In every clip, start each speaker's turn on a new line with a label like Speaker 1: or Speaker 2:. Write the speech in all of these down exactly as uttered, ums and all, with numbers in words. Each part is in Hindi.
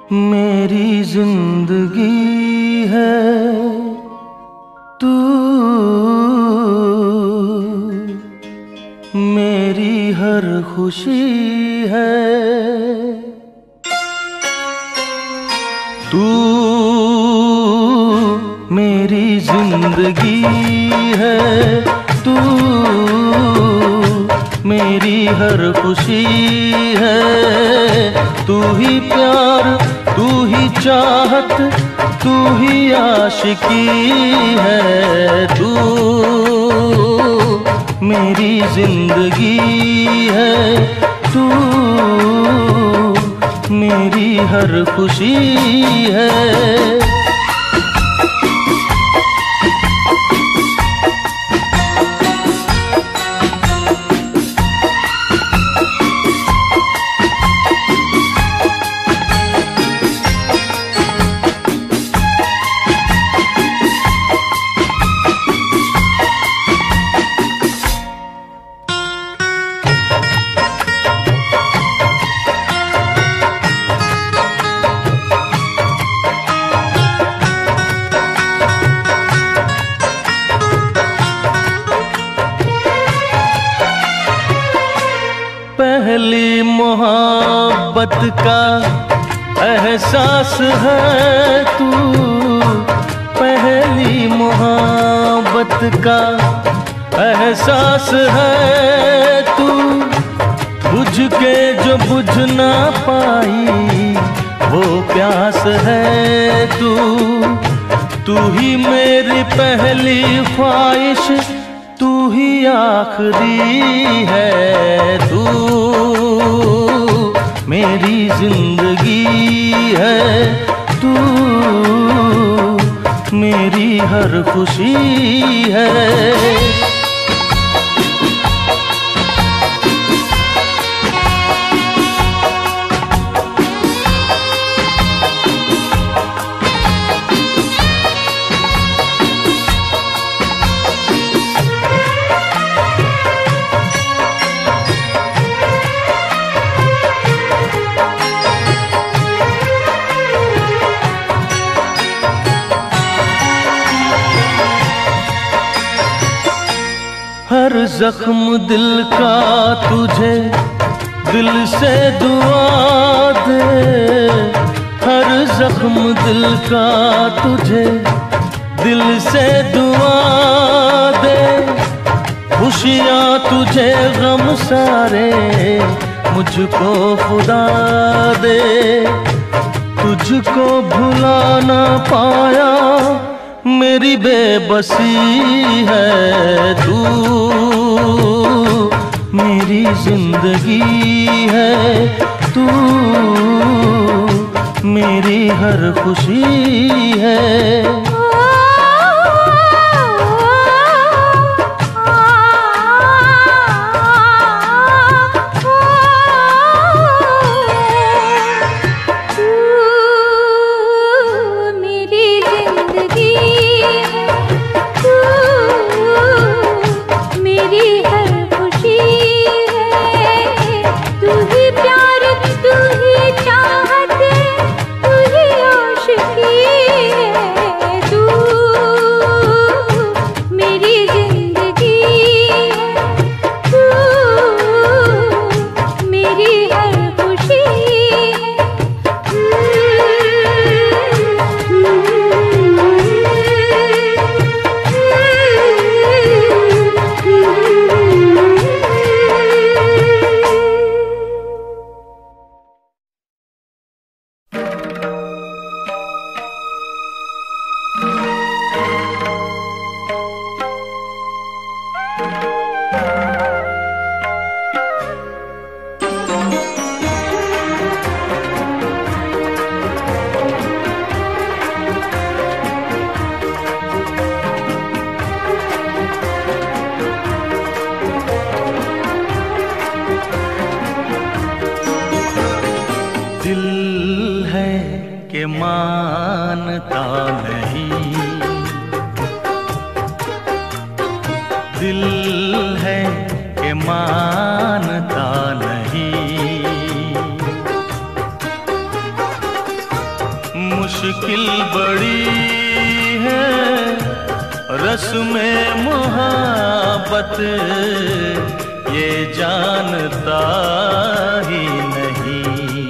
Speaker 1: मेरी जिंदगी है तू, मेरी हर खुशी है तू, मेरी जिंदगी है तू, मेरी हर खुशी है। तू ही प्यार, तू ही चाहत, तू ही आशिकी है। तू मेरी जिंदगी है तू, मेरी हर खुशी है। पहली मोहब्बत का एहसास है तू, पहली मोहब्बत का एहसास है तू। बुझ के जो बुझ ना पाई वो प्यास है तू। तू ही मेरी पहली ख्वाहिश, तू ही आखिरी है। तू मेरी जिंदगी है तू, मेरी हर खुशी है। हर जख्म दिल का तुझे दिल से दुआ दे, हर जख्म दिल का तुझे दिल से दुआ दे। खुशियाँ तुझे गम सारे मुझको खुदा दे। तुझको भुला ना पाया मेरी बेबसी है। तू मेरी जिंदगी है तू, मेरी हर खुशी है। दिल है कि मानता नहीं, दिल है कि मानता नहीं। मुश्किल बड़ी है रस्म मोहब्बत, ये जानता ही नहीं।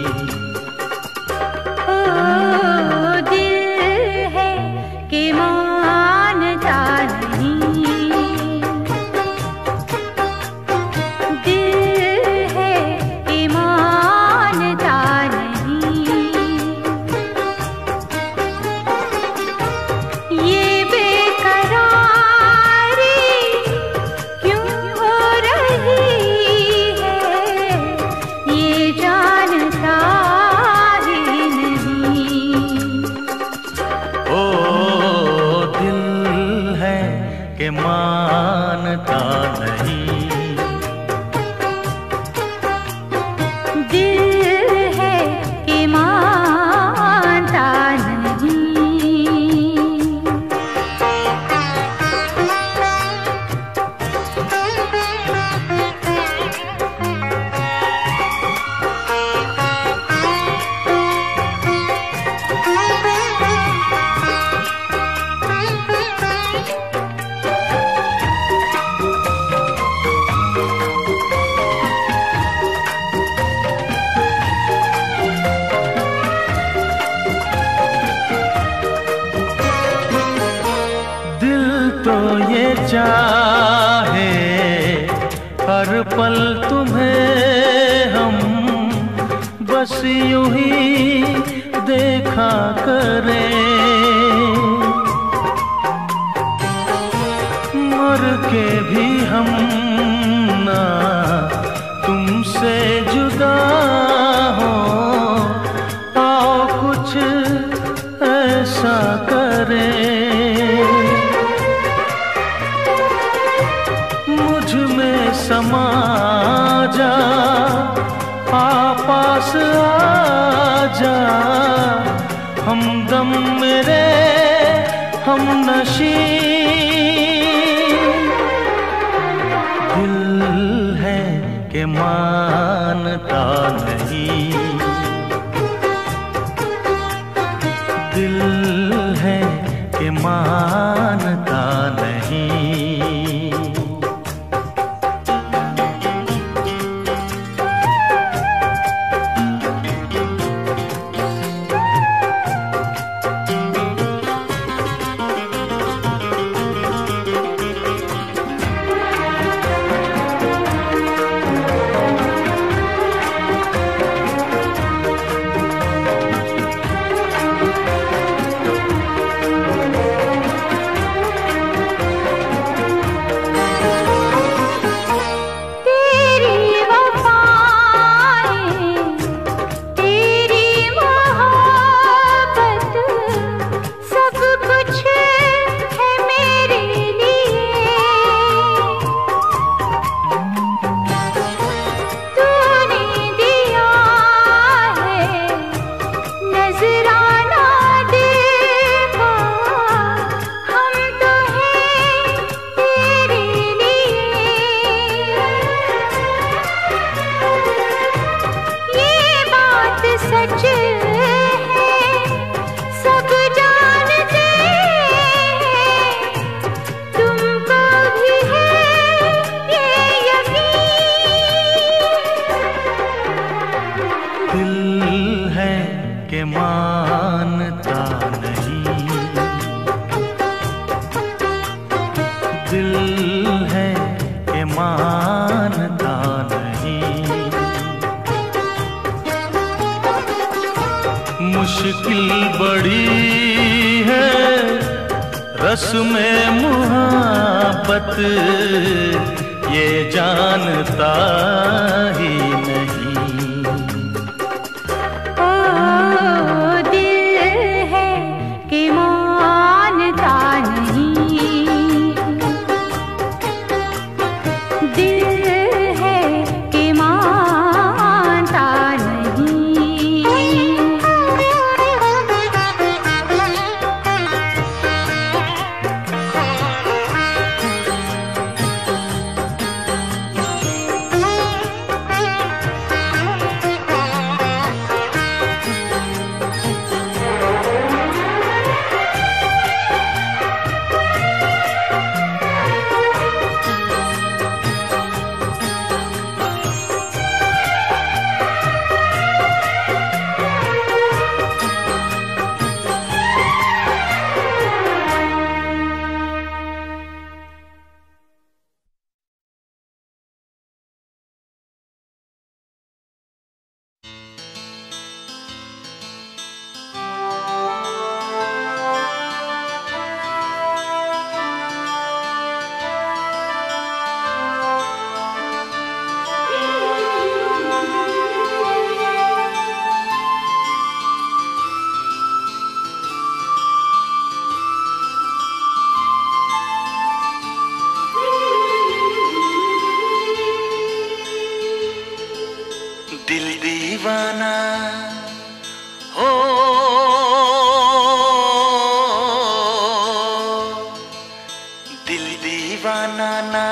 Speaker 2: ओ दिल है कि मानता नहीं, दिल है कि मानता नहीं। ये
Speaker 1: के मानता नहीं,
Speaker 2: दिल है कि मानता नहीं।
Speaker 1: तो ये चाहे हर पल तुम्हें हम बस यूं ही देखा करें, मर के भी हम ना तुमसे जुदा हो, आओ कुछ ऐसा करें। समा जा पास आजा, हमदम मेरे हम नशी। दिल है कि मानता नहीं, दिल है कि मानता नहीं। दिल है कि मानता नहीं, दिल है कि मानता नहीं। मुश्किल बड़ी है रस्म मोहब्बत, ये जानता ही नहीं।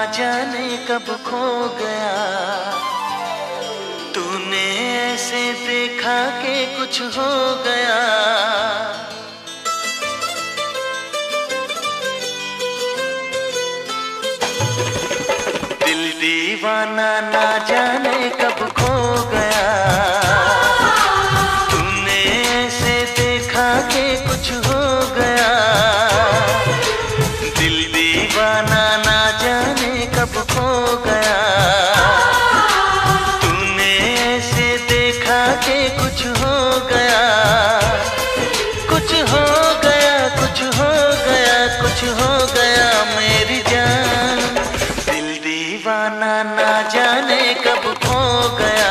Speaker 1: जाने कब खो गया, तूने ऐसे देखा कि कुछ हो गया। दिल दीवाना ना जाने कब खो गया, तूने ऐसे देखा कि कुछ हो गया। दिल दीवाना ना जाने कब खो गया, तूने ऐसे देखा कि कुछ हो गया। कुछ हो गया, कुछ हो गया, कुछ हो गया मेरी जान। दिल दीवाना ना जाने कब खो गया,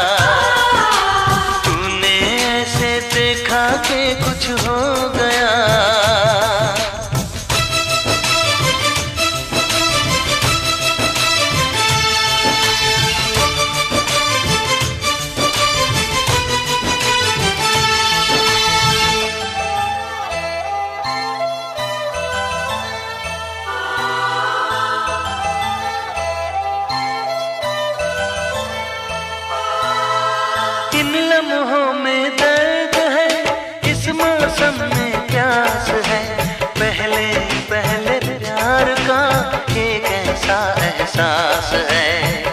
Speaker 1: तूने ऐसे देखा कि कुछ हो गया। इन लम्हों में दर्द है, इस मौसम में प्यास है। पहले पहले प्यार का एक ऐसा एहसास है।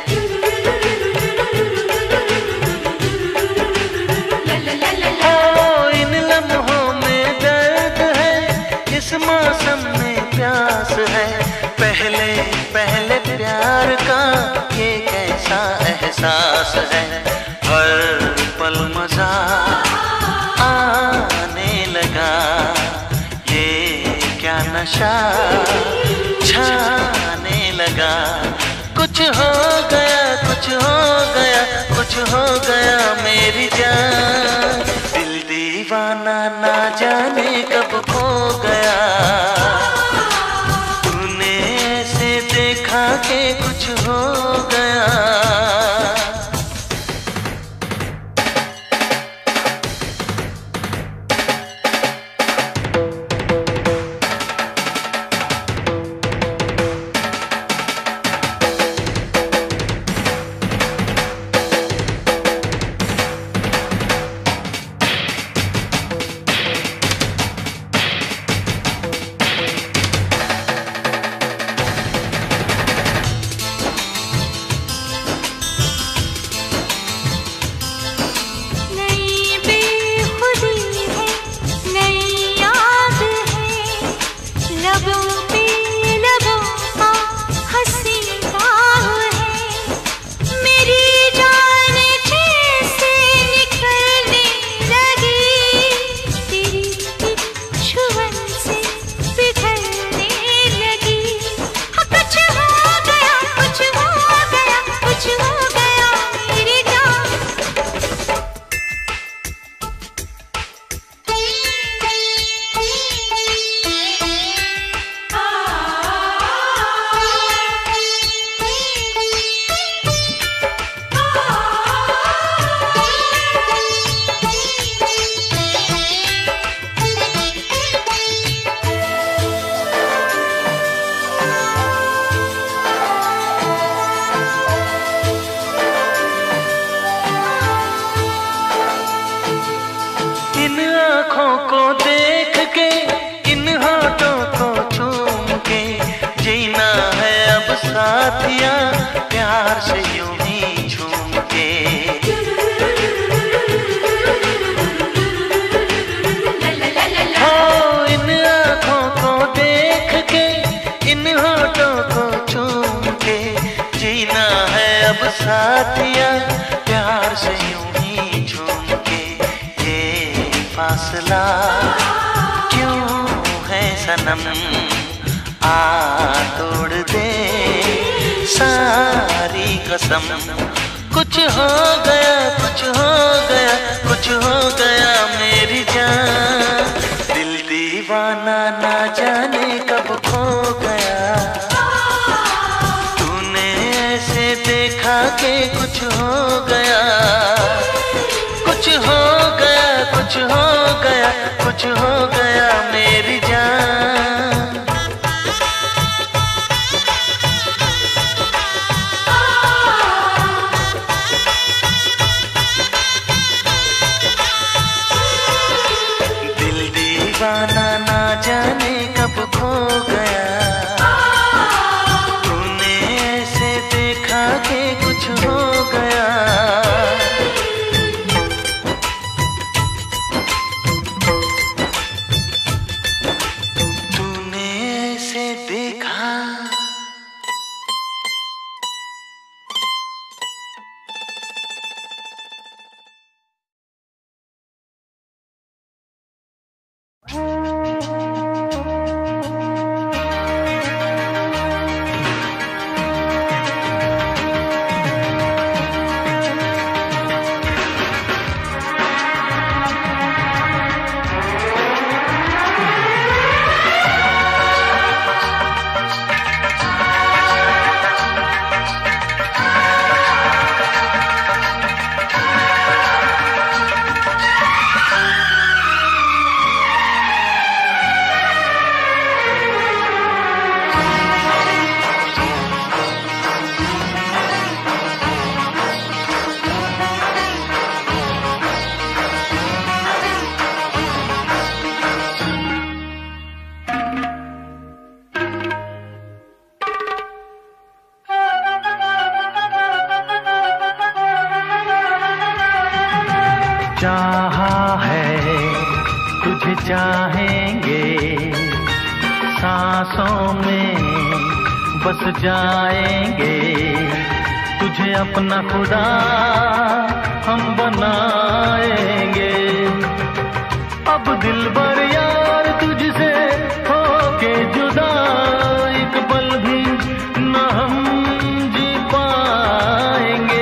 Speaker 1: ओ इन लम्हों में दर्द है, इस मौसम में प्यास है। पहले पहले प्यार का एक ऐसा एहसास है। हर पल मजा आने लगा, ये क्या नशा छाने लगा। कुछ हो गया, कुछ हो गया, कुछ हो गया मेरी जान। दिल दीवाना ना जाने कब खो गया, तूने ऐसे देखा कि कुछ हो गया। इन आँखों को देख के, इन होठों को चूम के, जीना है अब साथिया प्यार से यूं ही झूम के। हो इन आँखों को देख के, इन होठों को चूम के, जीना है अब साथिया प्यार से यूं ही झूम के। फासला क्यों है सनम, आ तोड़ दे सारी कसम। कुछ हो गया, कुछ हो गया, कुछ हो गया मेरी जान। दिल दीवाना ना जाने कब खो गया, तूने ऐसे देखा कि कुछ हो गया। कुछ हो गया, कुछ हो गया, कुछ हो गया मेरी जान। दीवाना ना जाने कब खो गया। तूने ऐसे देखा कि कुछ हो गया। तूने ऐसे देखा।
Speaker 3: चाहा है तुझे चाहेंगे, सांसों में बस जाएंगे, तुझे अपना खुदा हम बनाएंगे। अब दिल भर यार तुझसे होके जुदा एक पल भी न हम जी पाएंगे।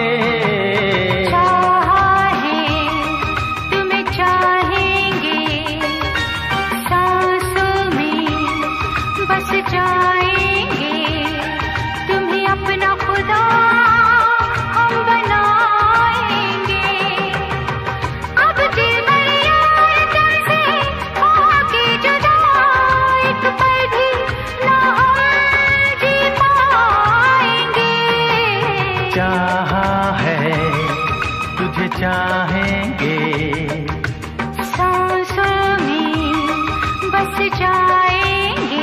Speaker 3: चाहा है तुझे चाहेंगे,
Speaker 2: सांसों में बस जाएंगे।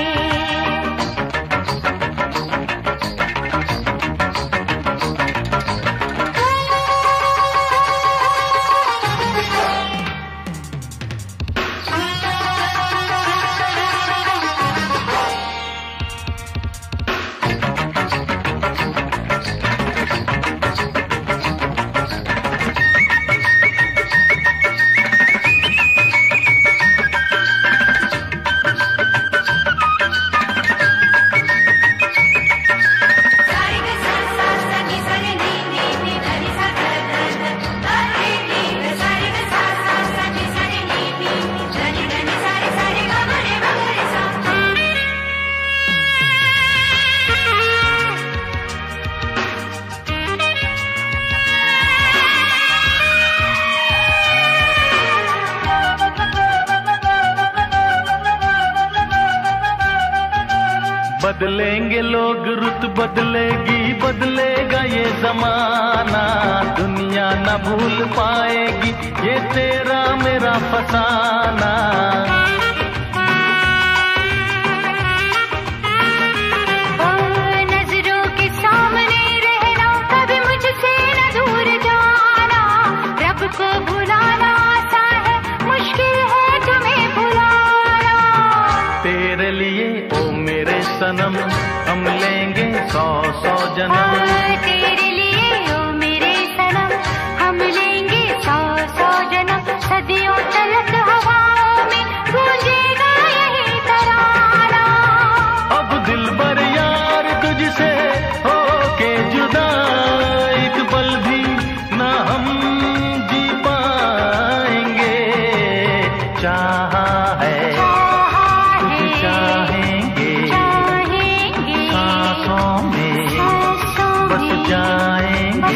Speaker 3: बदलेंगे लोग रुत बदलेगी, बदलेगा ये जमाना, दुनिया न भूल पाएगी ये तेरा मेरा फसाना।
Speaker 2: नजरों के सामने रहना, कभी मुझसे न दूर जाना, रब को भुलाना आसान है, मुश्किल है तुम्हें भुलाना।
Speaker 3: तेरे लिए ओ मेरे सनम हम लेंगे सौ सौ जन्म।
Speaker 2: तेरे लिए ओ मेरे सनम हम लेंगे सौ सौ जन्म। सदियों तलक हवाओं में गूंजेगा यही तराना।
Speaker 3: अब दिल भर यार तुझसे होके जुदा एक पल भी ना हम जी पाएंगे। चाहा है तुझे चाहेंगे, सांसों में बस जाएंगे।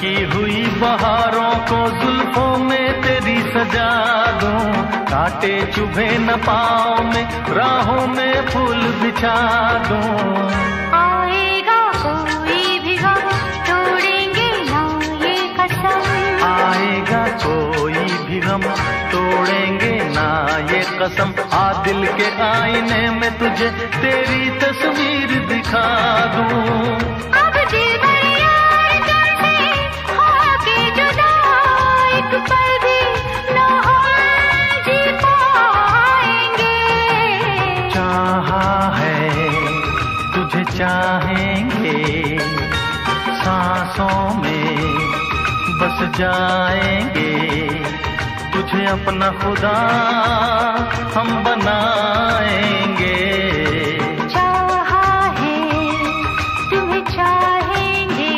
Speaker 3: महकी हुई बहारों को जुल्फों में तेरी सजा दूं, कांटे चुभे न पाँव में, राहों में फूल बिछा दूं।
Speaker 2: आएगा कोई भी गम, तोड़ेंगे ना ये कसम।
Speaker 3: आएगा कोई भी गम, तोड़ेंगे ना ये कसम। आ दिल के आईने में तुझे तेरी तस्वीर दिखा दूं।
Speaker 2: अब दिल भर यार तुमसे होके जुदा, एक पल भी ना हम जी पाएंगे।
Speaker 3: चाहा है तुझे चाहेंगे, सांसों में बस जाएंगे। तुझे अपना खुदा हम बनाएंगे।
Speaker 2: चाहा है तुम्हें चाहेंगे,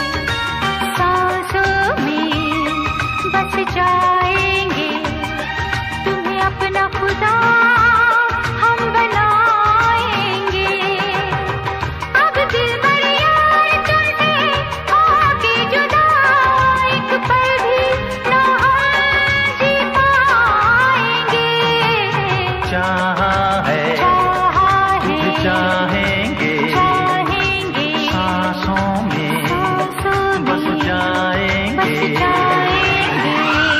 Speaker 2: सांसों में बस जाएंगे। तुम्हें अपना खुदा हम बनाएंगे। अब दिल भर यार तुमसे होके जुदा, एक पल भी ना हम जी पाएंगे।
Speaker 3: चाहा है
Speaker 2: चाहा
Speaker 3: तुझे
Speaker 2: है
Speaker 3: चाहेंगे,
Speaker 2: चाहेंगे,
Speaker 3: सांसों में
Speaker 2: सांसों
Speaker 3: बस
Speaker 2: में
Speaker 3: जाएंगे।
Speaker 2: बस जाएंगे।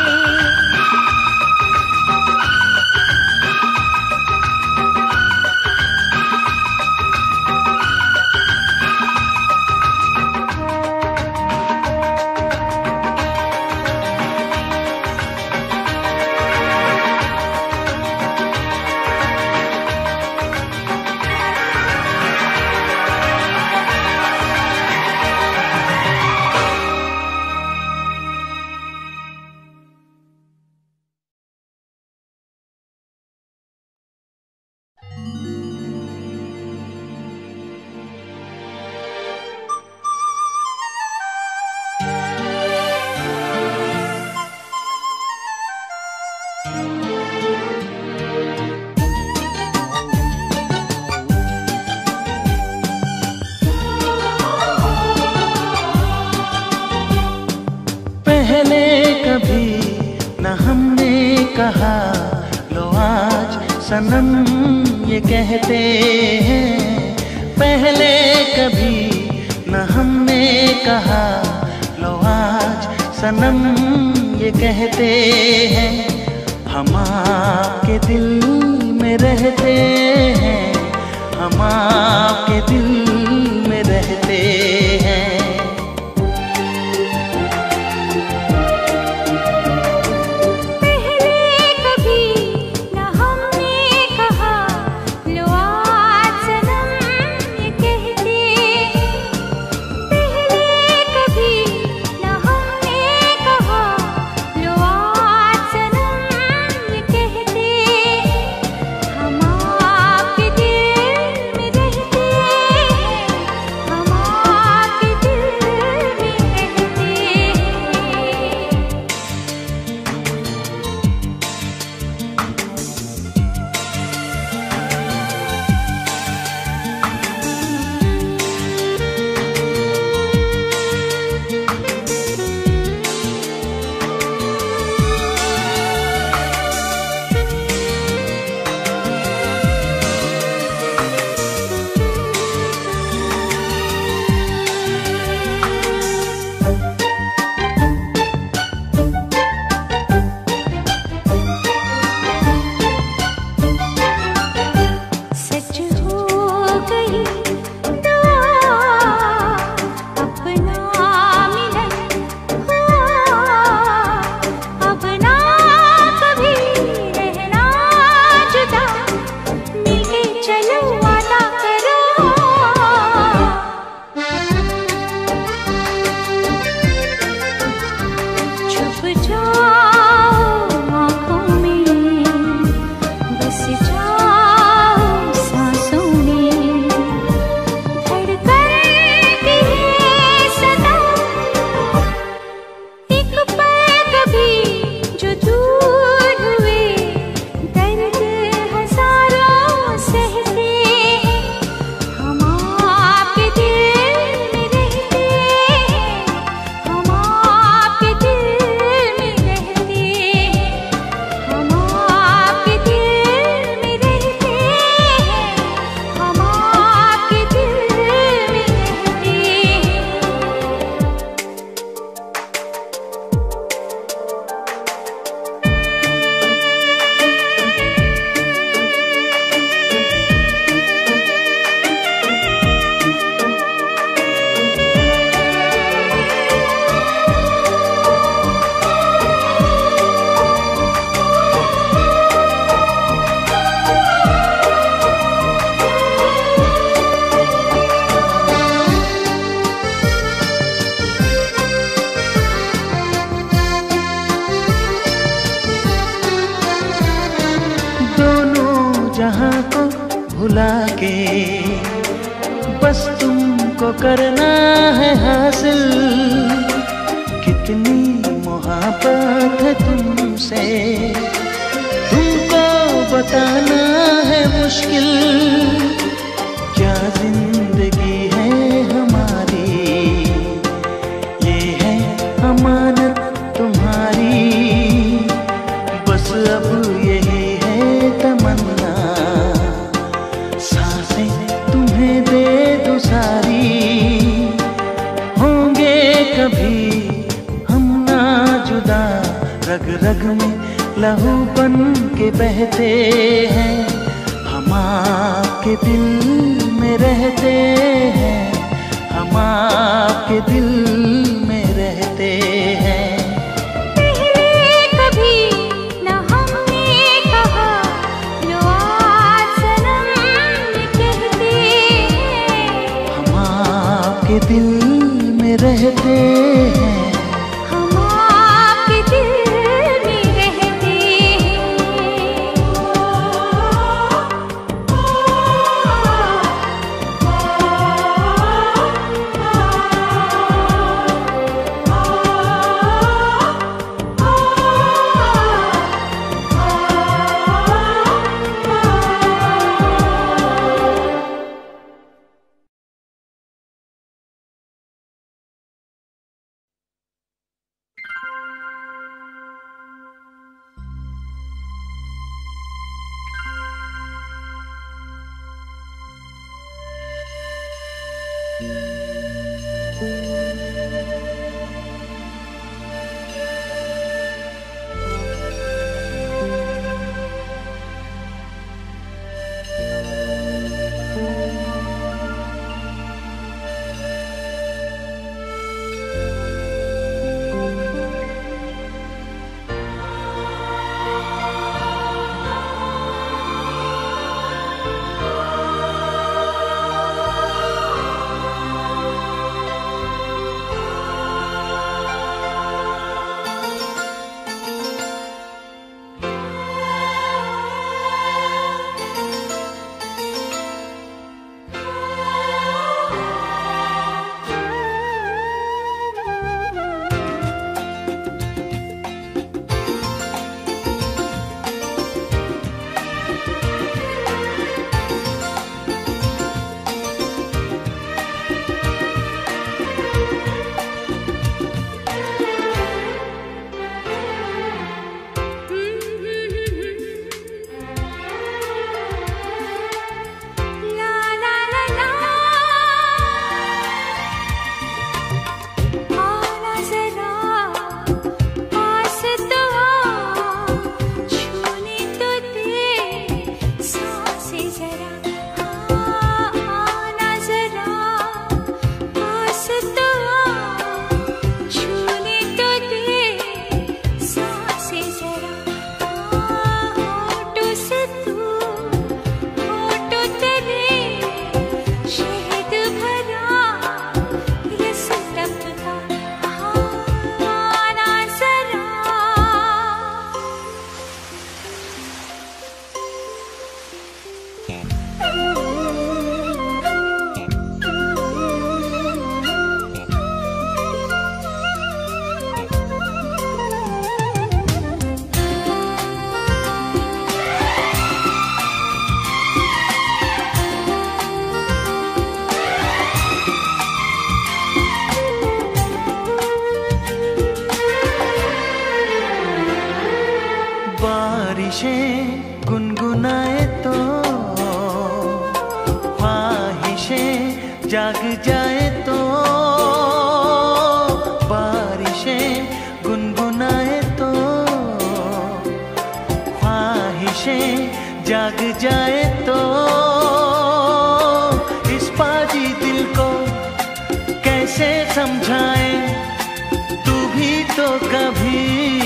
Speaker 1: पहले कभी न हमने कहा, लो आज सनम ये कहते हैं। पहले कभी न हमने कहा, लो आज सनम ये कहते हैं। हम आपके दिल में रहते हैं, हम आपके दिल में रहते हैं।
Speaker 2: हम
Speaker 3: बस तुमको करना है हासिल। कितनी मोहब्बत है तुमसे, तुमको बताना है मुश्किल। क्या जिंदगी है हमारी, ये है अमानत तुम्हारी। बस अब यही है तमन्ना, सांसें तुम्हें दे दो सारी। होंगे कभी हम ना जुदा, रग रग में लहू बन के बहते हैं। हम आपके दिल में रहते हैं, हम आपके दिल में रहते हैं। के दिल में रहते हैं,
Speaker 2: हम आपके दिल में रहते
Speaker 3: बारिशें गुनगुनाए तो ख्वाहिशें जाग जाए तो। बारिशें गुनगुनाए तो ख्वाहिशें जाग जाए तो। इस पाजी दिल को कैसे समझाए, तू भी तो कभी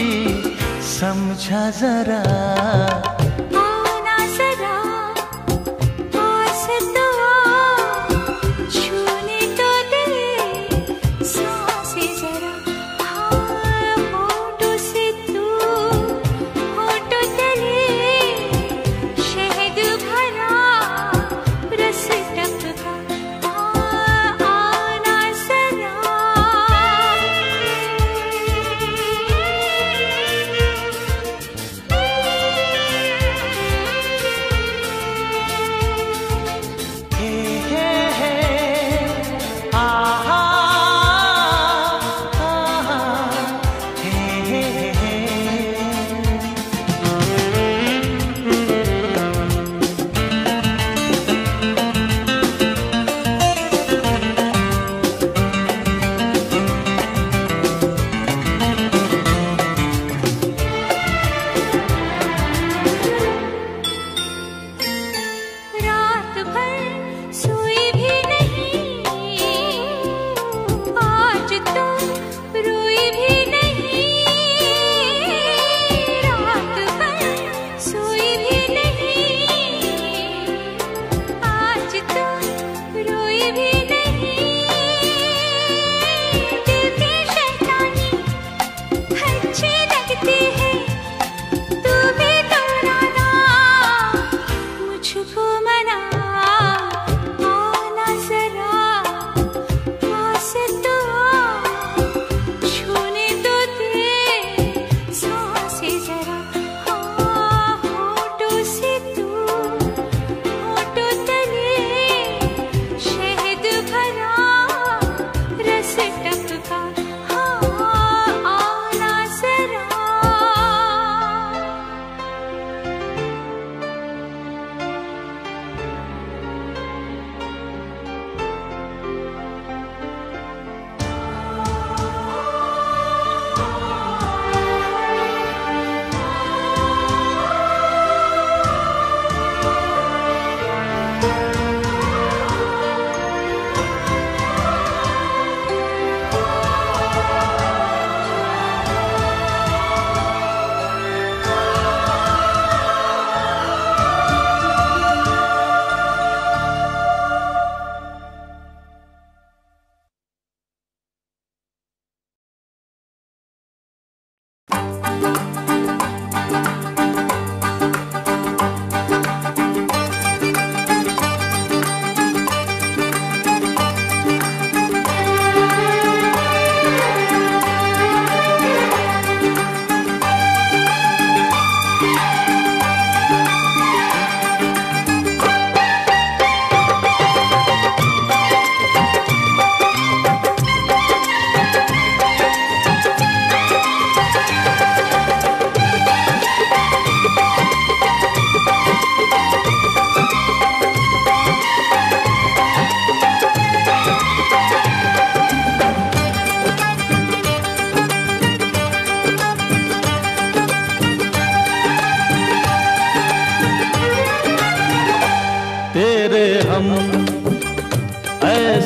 Speaker 3: समझा जरा।
Speaker 2: आना जरा पास तो आ, छूने तो दे सांसें जरा। हाँ होठों से तू होठों तले शहद भरा रस टपका।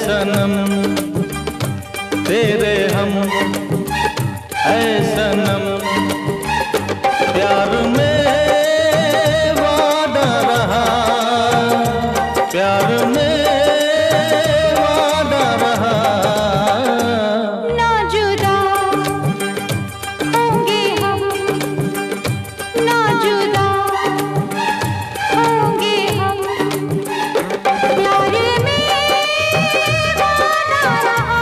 Speaker 3: सनम तेरे हम ऐ सनम, प्यार में वादा रहा, प्यार में वादा रहा।
Speaker 2: ना जुदा होंगे हम, ना जुदा होंगे हम, प्यार में वादा रहा,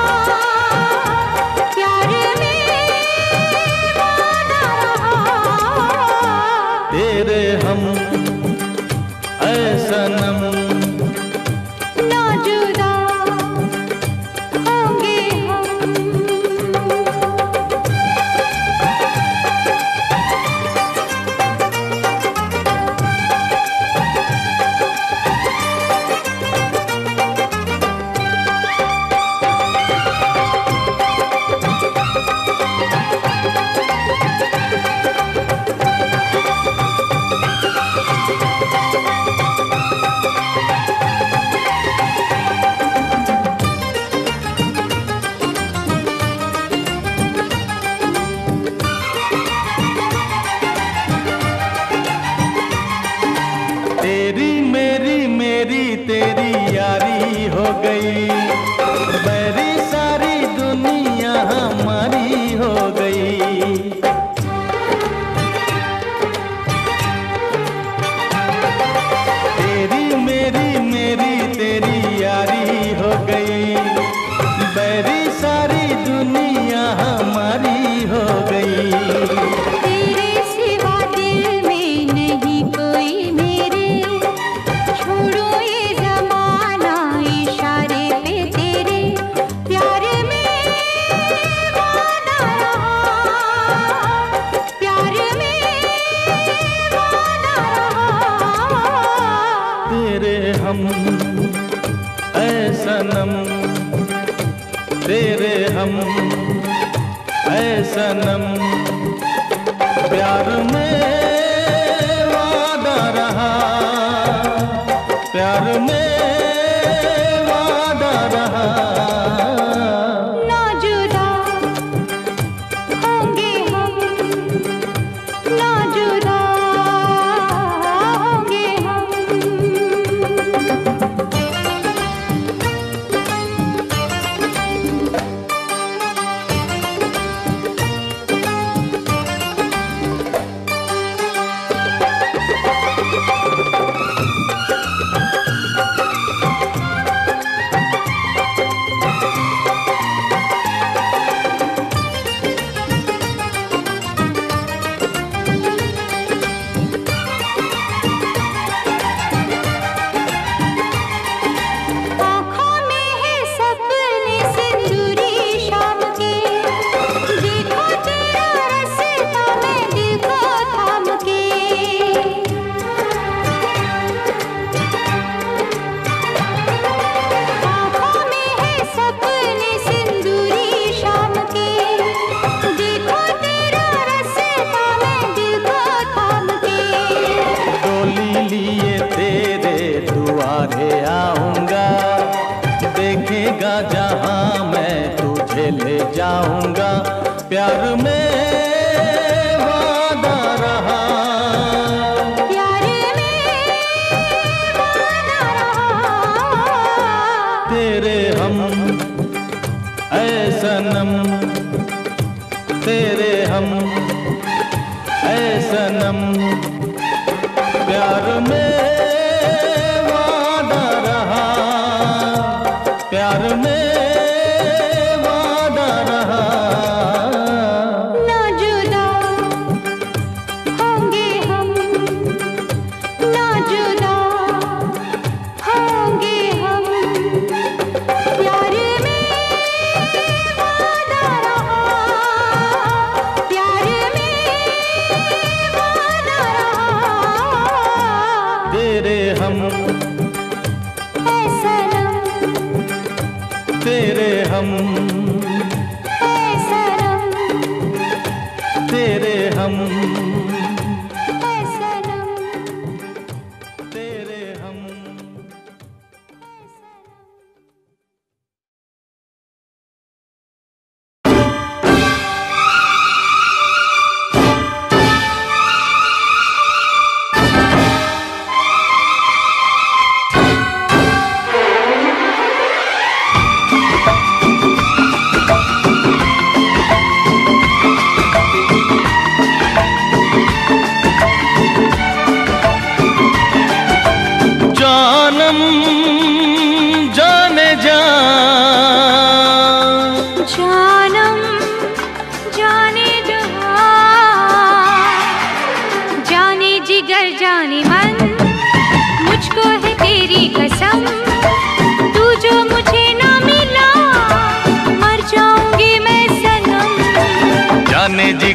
Speaker 2: प्यार में वादा रहा।
Speaker 3: तेरे हम ऐ सनम,
Speaker 2: ना जुदा होंगे हम।
Speaker 3: तेरी मेरी मेरी तेरी यारी हो गई, मेरी सारी दुनिया हमारी हो गई। तेरी मेरी मेरी तेरी यारी हो गई, मेरी सारी दुनिया हमारी हो गई।
Speaker 2: तेरे सिवा दिल में नहीं कोई मेरे, छोड़ो ये जमाना इशारे पे तेरे, प्यार में वादा रहा, प्यार में वादा रहा।
Speaker 3: तेरे हम ऐ सनम, तेरे हम ऐ सनम, प्यार में वादा रहा, प्यार में वादा रहा।
Speaker 2: ना जुदा होंगे हम, ना जुदा होंगे हम। आँखों में है सपने सिंदूरी शाम के, देखो तेरा रास्ता मैं दिल को थाम के। आँखों में है सपने सिंदूरी शाम के, देखो तेरा रास्ता मैं दिल को थाम के।
Speaker 3: डोली लिए तेरे दुआरे आऊंगा, देखेगा जहां मैं तुझे ले जाऊंगा। प्यार में वादा रहा,
Speaker 2: प्यार में वादा रहा।
Speaker 3: तेरे हम ऐ सनम, तेरे हम ऐ सनम, प्यार में वादा रहा, प्यार में वादा रहा।
Speaker 2: ना जुदा होंगे हम, ना जुदा होंगे हम, प्यार में वादा रहा, प्यार में वादा रहा।
Speaker 3: तेरे हम
Speaker 2: ऐ सनम,
Speaker 3: तेरे हम
Speaker 2: ऐ सनम,
Speaker 3: तेरे हम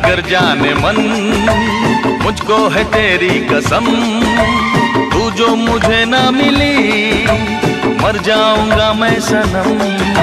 Speaker 3: जिगर जाने मन, मुझको है तेरी कसम, तू जो मुझे ना मिली मर जाऊंगा मैं सनम।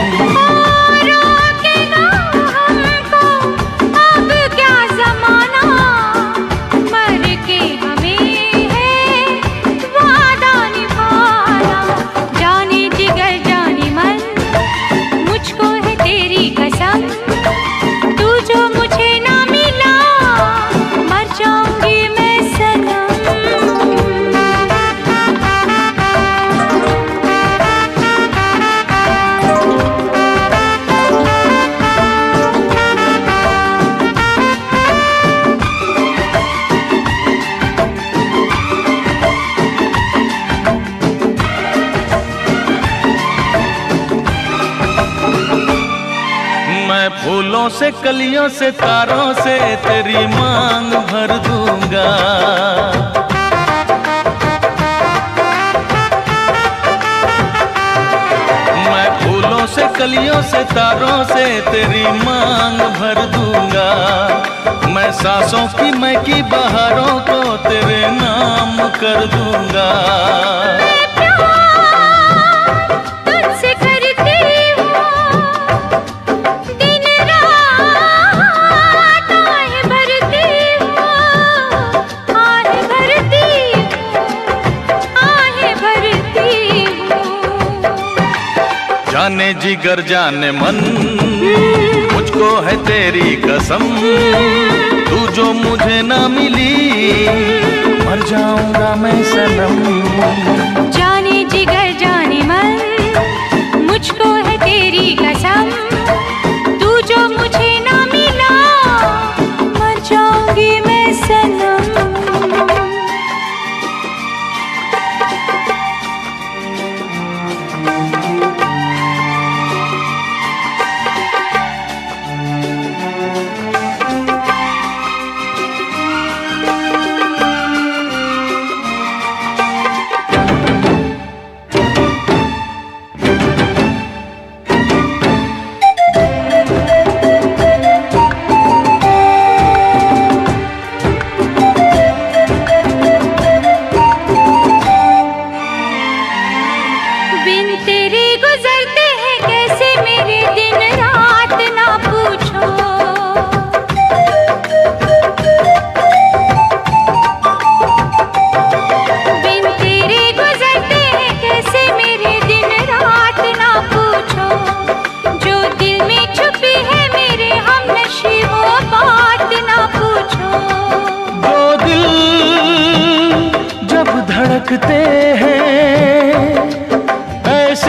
Speaker 3: फूलों से कलियों से तारों से तेरी मांग भर दूंगा। मैं फूलों से कलियों से तारों से तेरी मांग भर दूंगा। मैं सांसों की महकी बहारों को तेरे नाम कर दूंगा। जाने जिगर जाने मन, मुझको है तेरी कसम, तू जो मुझे ना मिली मर जाऊंगा मैं सनम।
Speaker 2: जाने जिगर जाने मन, मुझको है तेरी कसम, तू जो मुझे ना मिला मर जाऊंगी मैं सनम।
Speaker 3: धड़कते हैं ऐसे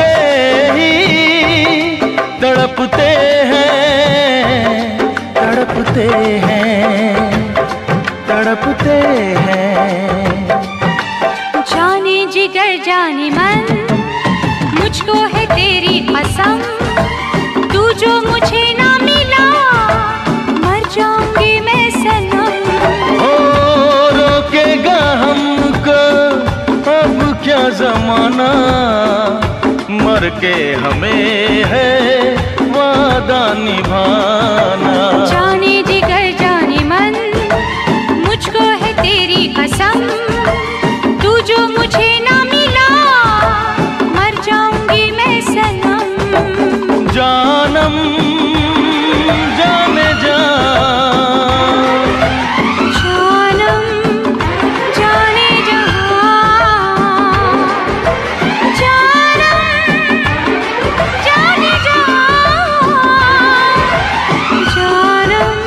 Speaker 3: ही तड़पते हैं, तड़पते हैं, तड़पते हैं।
Speaker 2: जाने जिगर जाने मन, मुझको है तेरी कसम, तू जो मुझे ना मिला मर जाऊंगी मैं सनम।
Speaker 3: ओ रोकेगा हमको अब क्या जमाना, मर के हमें है वादा निभाना।
Speaker 2: जाने जिगर जाने मन, मुझको है तेरी कसम, तू जो मुझे ना मिला मर जाऊंगी मैं सनम।
Speaker 3: जानम जाने जा,
Speaker 2: जानम जाने जहां, जानम जाने जहां, जानम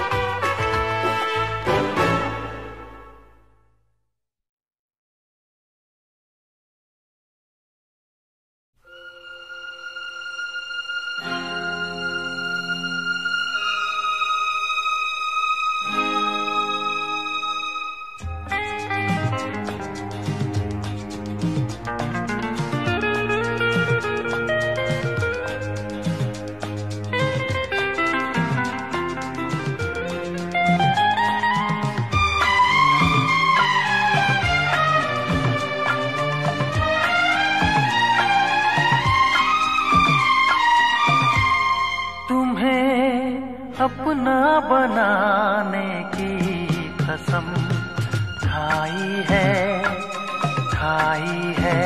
Speaker 1: अपना बनाने की कसम खाई है, खाई है।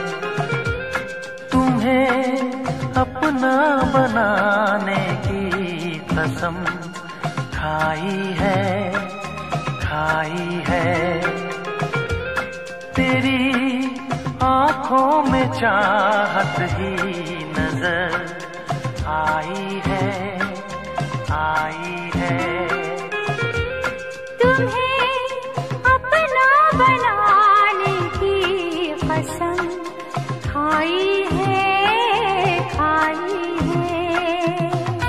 Speaker 1: तुम्हें अपना बनाने की कसम खाई है, खाई है। तेरी आँखों में चाहत ही नजर आई है, आई है।
Speaker 2: तुम्हें अपना बनाने की कसम खाई है, खाई है।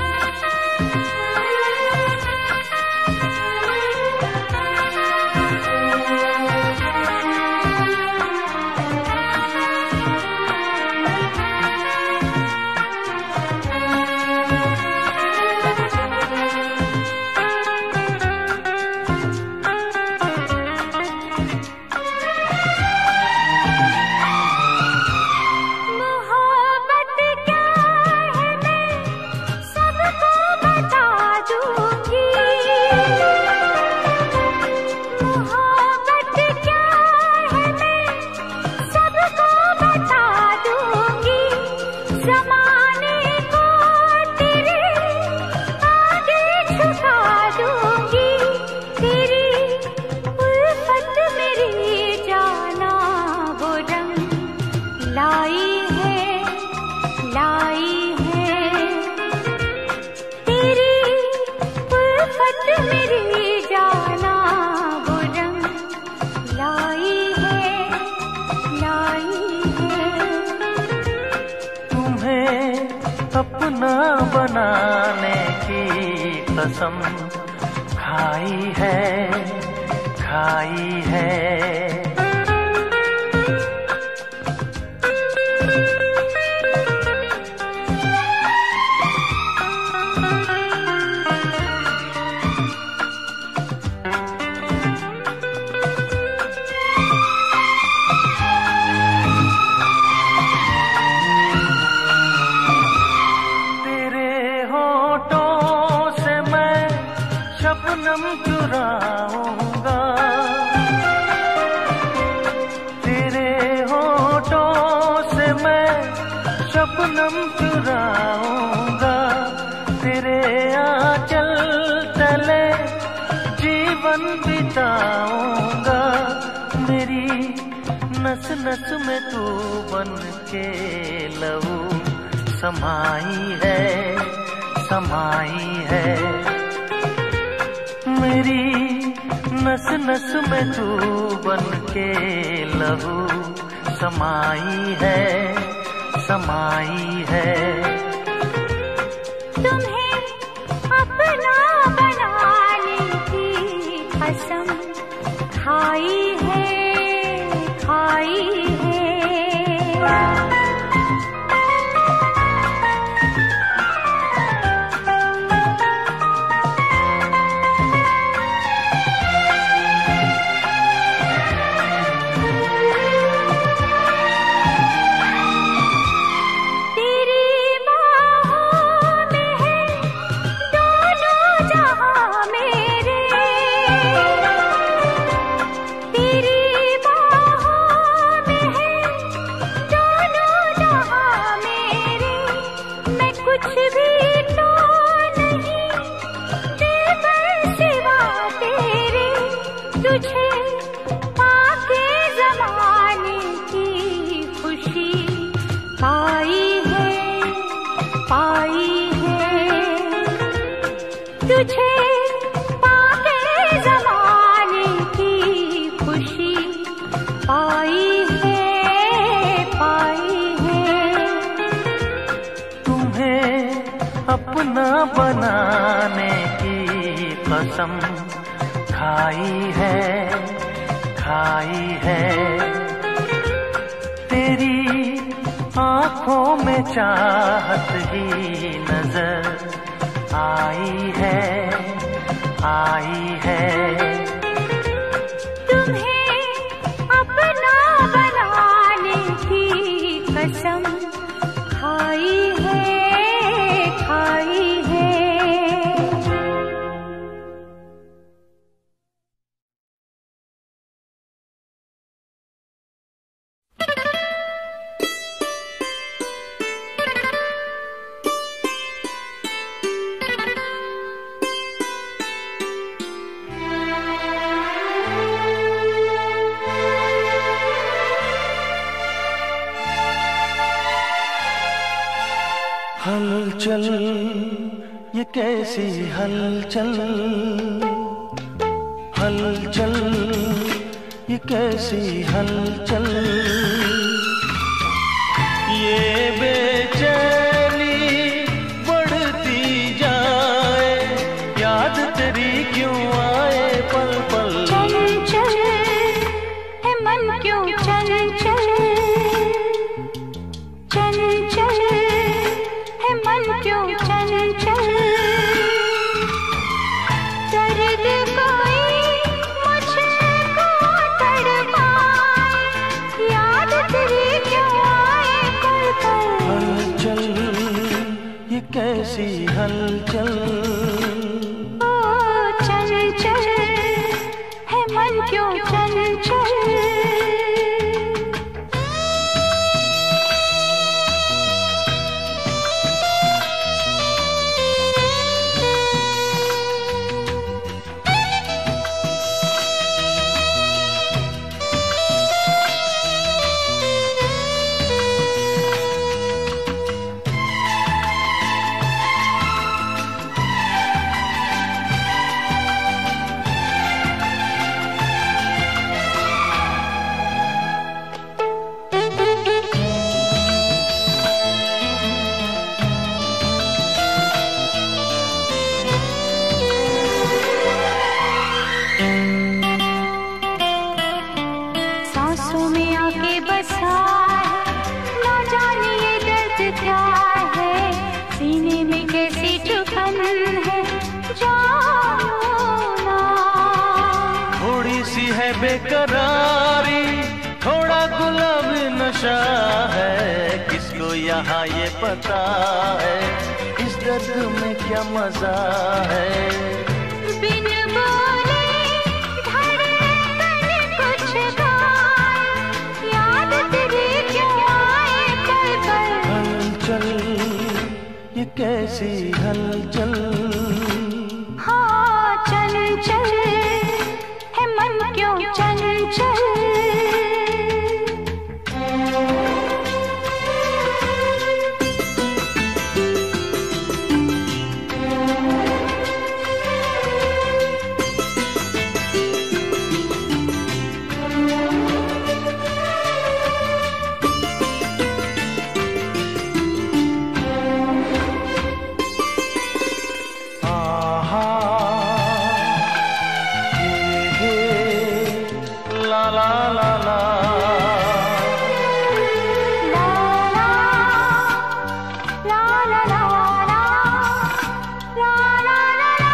Speaker 1: अपना बनाने की कसम खाई है, खाई है। शबनम चुराऊंगा तेरे होठों से, मैं शबनम चुराऊंगा। तेरे आंचल तले जीवन बिताऊंगा। मेरी नस नस में तू बन के लहू समाई है, समाई है। मेरी नस नस में तू बन के लहू समाई है, समाई है।
Speaker 2: तुम्हें अपना बनाने की कसम खाई है, खाई है। तुझे पाके ज़माने की खुशी पाई है, पाई है। तुझे पाके ज़माने की खुशी पाई है, पाई है।
Speaker 1: तुम्हें अपना बनाने की कसम खाई है, खाई है। तेरी आँखों में चाहत ही नजर आई है, आई है।
Speaker 2: तुम्हें अपना बनाने की कसम खाई है, खाई है।
Speaker 1: हलचल ये कैसी हलचल, हलचल ये कैसी हलचल, ये बेचैनी बढ़ती जाए, याद तेरी क्यों आए पल पल।
Speaker 2: चल चल है मन क्यों चल चल, चल चल है मन क्यों चल चल, दर्द कोई मुझको तड़पाए, याद तेरी क्यों आए पल पल।
Speaker 1: हलचल ये कैसी हलचल,
Speaker 2: ओ चल चल है मन क्यों चल चल। सांसों में आके बसा है, ना जाने ये दर्द क्या है, सीने में कैसी चुभन है जानो ना।
Speaker 1: थोड़ी सी है बेकरारी, थोड़ा गुलाबी नशा है, किसको यहाँ ये पता है इस दर्द में क्या मजा है।
Speaker 2: बिन बोले धड़कन कुछ गाए, याद तेरी क्यों आए पल पल।
Speaker 1: हलचल ये कैसी हलचल,
Speaker 2: हाँ चल चल है मन क्यों चल चल।
Speaker 1: आहा हे हे ला ला ला ला,
Speaker 2: ला ला ला ला ला ला ला ला ला।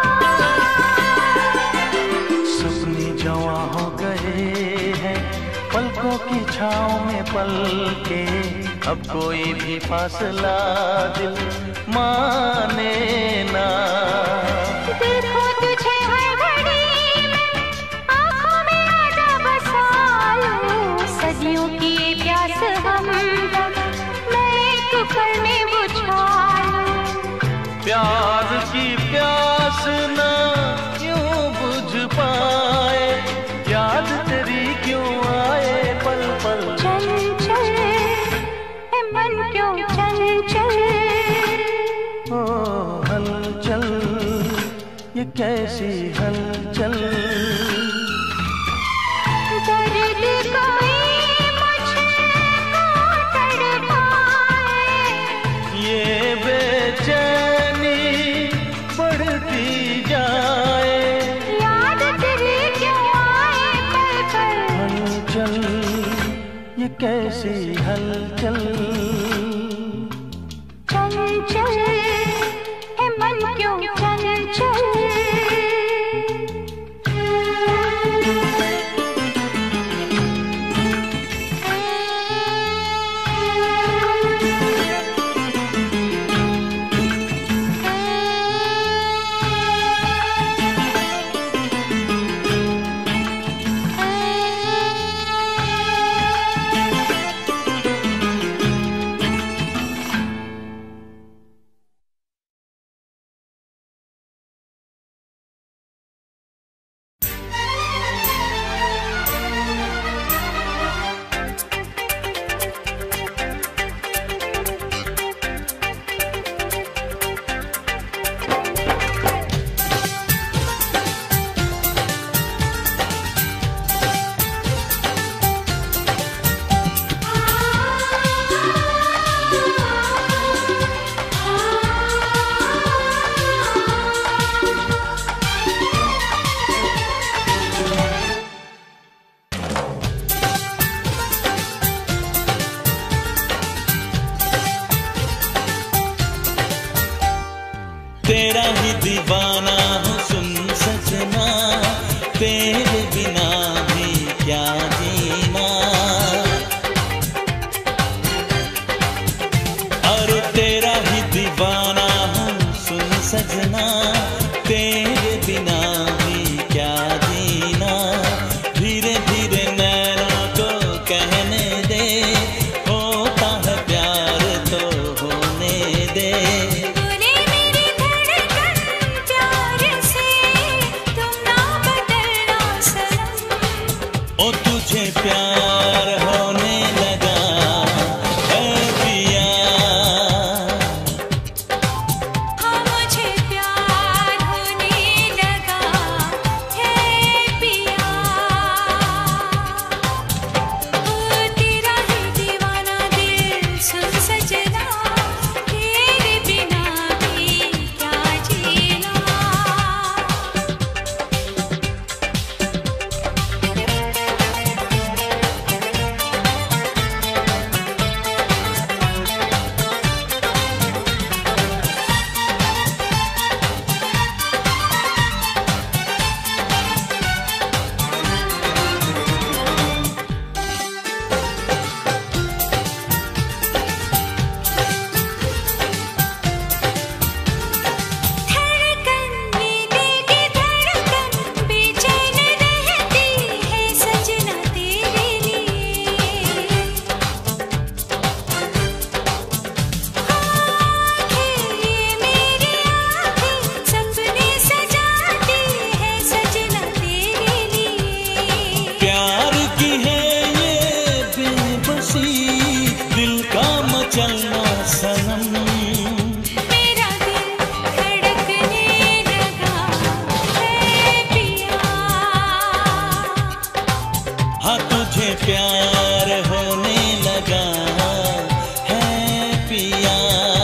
Speaker 1: सपने जवां हो गए हैं पलकों की छाँव में पल के, अब कोई भी फासला दिल माने ना।
Speaker 2: देखो तुझे हर घड़ी में आँखों में आजा बसा लूं, सदियों की ये प्यास हमदम मैं एक पल में बुझा लूं।
Speaker 1: प्यार की प्यास ना क्यों बुझ पाए, याद तेरी क्यों आए पल पल।
Speaker 2: चल चल है मन क्यों चल चल,
Speaker 1: ओ हलचल ये कैसी हलचल,
Speaker 2: दर्द कोई मुझको तड़पाए,
Speaker 1: ये बेचैनी बढ़ती जाए,
Speaker 2: याद तेरी क्यों आए पल पल।
Speaker 1: हलचल ये कैसी हलचल,
Speaker 2: चल चल है मन क्यों चल चल।
Speaker 3: प्यार होने लगा है पिया।
Speaker 2: हाँ मुझे प्यार होने लगा है पिया। ओ तेरा ही दीवाना दिल सुन सजना, तेरे बिना भी क्या जीना।
Speaker 3: दिल का मचलना सनम,
Speaker 2: मेरा दिल धड़कने लगा है पिया।
Speaker 3: हाँ तुझे प्यार होने लगा है पिया।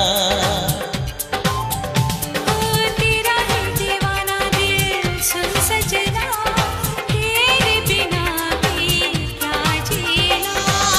Speaker 2: ओ तेरा ही दीवाना दिल सुन सजना, तेरे बिना भी क्या जीना।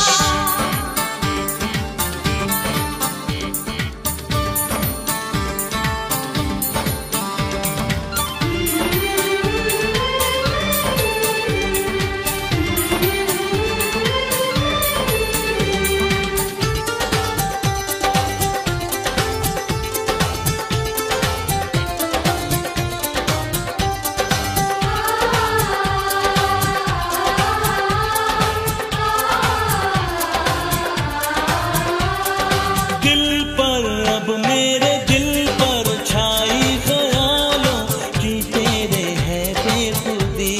Speaker 3: दिल पर अब मेरे दिल पर छाई ख्यालों की तेरे है बेखुदी।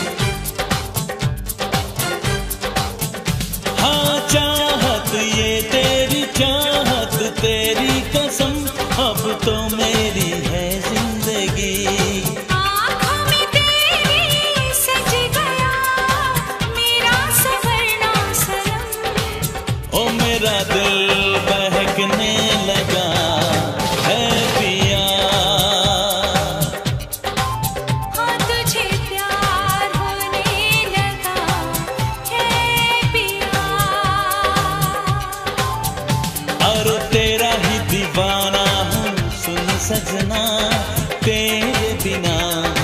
Speaker 3: हाँ चाहत ये तेरी चाहत तेरी कसम, अब तो मेरी है जिंदगी।
Speaker 2: आँखों में तेरी सज गया मेरा सवरना सनम।
Speaker 3: ओ मेरा दिल बहकने लगा है पिया।
Speaker 2: हाँ तुझे प्यार होने लगा है पिया।
Speaker 3: और तेरा ही दीवाना हूँ सुन सजना, तेरे बिना